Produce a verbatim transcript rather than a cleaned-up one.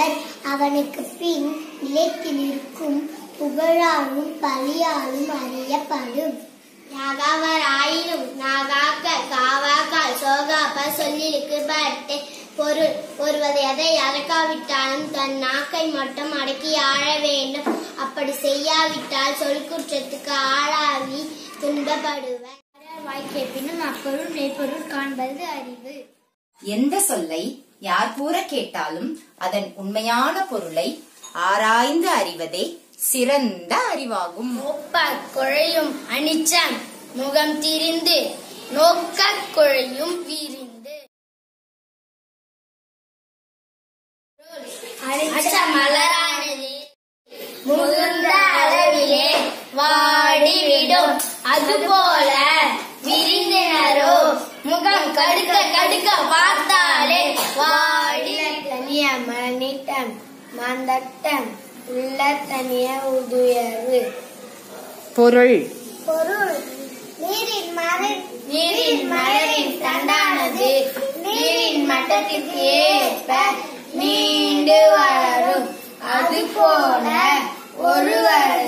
பகைவர் அவனுக்கு பின் நிலைத்து நிற்கும் புகழாலும் பழியாலும் அறியப்படும். யாகாவர் ஆயினும் நாகாக்க காவாக்கால் சோகாப்ப சொல்லிருக்கு பட்டே பொருள். ஒருவர் எதை அடக்காவிட்டாலும் தன் நாக்கை மட்டும் அடக்கி ஆழ வேண்டும். அப்படி செய்யாவிட்டால் சொல் குற்றத்துக்கு ஆளாவி துன்பப்படுவர். வாய்க்கேப்பினும் அப்பொருள் மெய்ப்பொருள் காண்பது அறிவு. எந்த சொல்லை யார் கூற கேட்டாலும் அதன் உண்மையான பொருளை ஆராய்ந்து அறிவதே சிறந்த அறிவாகும். ஒப்ப குழையும் அனிச்சம் முகம் திரிந்து நோக்க குழையும் வீரிந்து. மலரானது முகுந்த அளவிலே வாடிவிடும். அதுபோல விரிந்தினரோ முகம் கடுக்க கடுக்க பார்த்தாலே வாடி. தனிய மனிதம் மாந்தட்டம் உள்ள தனிய உதுயர்வு. பொருள் பொருள் நீரின் மலர் நீரின் மலரின் தண்டானது நீரின் மட்டத்திற்கு ஏற்ப நீண்டு வளரும். அதுபோல ஒருவர்